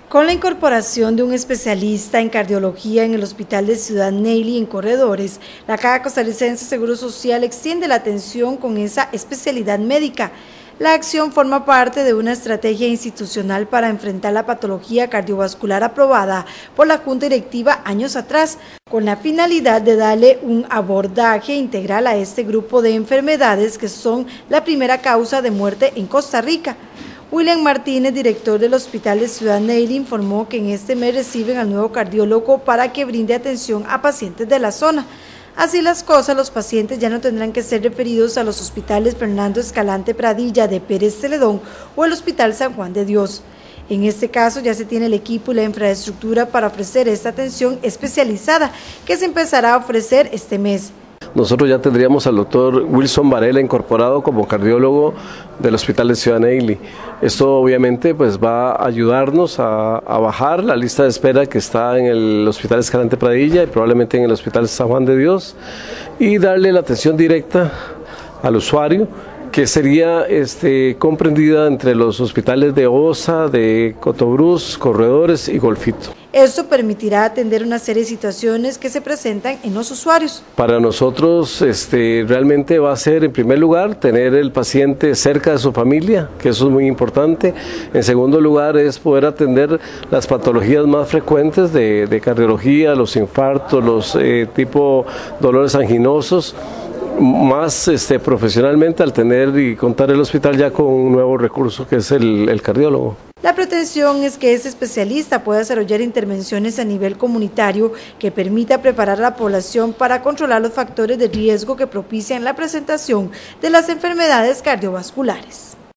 Con la incorporación de un especialista en cardiología en el Hospital de Ciudad Neily en Corredores, la Caja Costarricense de Seguro Social extiende la atención con esa especialidad médica. La acción forma parte de una estrategia institucional para enfrentar la patología cardiovascular aprobada por la Junta Directiva años atrás, con la finalidad de darle un abordaje integral a este grupo de enfermedades que son la primera causa de muerte en Costa Rica. William Martínez, director del Hospital de Ciudad Neily, informó que en este mes reciben al nuevo cardiólogo para que brinde atención a pacientes de la zona. Así las cosas, los pacientes ya no tendrán que ser referidos a los hospitales Fernando Escalante Pradilla de Pérez Celedón o el Hospital San Juan de Dios. En este caso ya se tiene el equipo y la infraestructura para ofrecer esta atención especializada que se empezará a ofrecer este mes. Nosotros ya tendríamos al doctor Wilson Varela incorporado como cardiólogo del Hospital de Ciudad Neily. Esto obviamente pues va a ayudarnos a bajar la lista de espera que está en el Hospital Escalante Pradilla y probablemente en el Hospital San Juan de Dios y darle la atención directa al usuario, que sería comprendida entre los hospitales de OSA, de Cotobruz, Corredores y Golfito. Esto permitirá atender una serie de situaciones que se presentan en los usuarios. Para nosotros realmente va a ser, en primer lugar, tener el paciente cerca de su familia, que eso es muy importante. En segundo lugar, es poder atender las patologías más frecuentes de cardiología, los infartos, los tipo dolores anginosos, más profesionalmente al tener y contar el hospital ya con un nuevo recurso que es el cardiólogo. La pretensión es que este especialista pueda desarrollar intervenciones a nivel comunitario que permita preparar a la población para controlar los factores de riesgo que propician la presentación de las enfermedades cardiovasculares.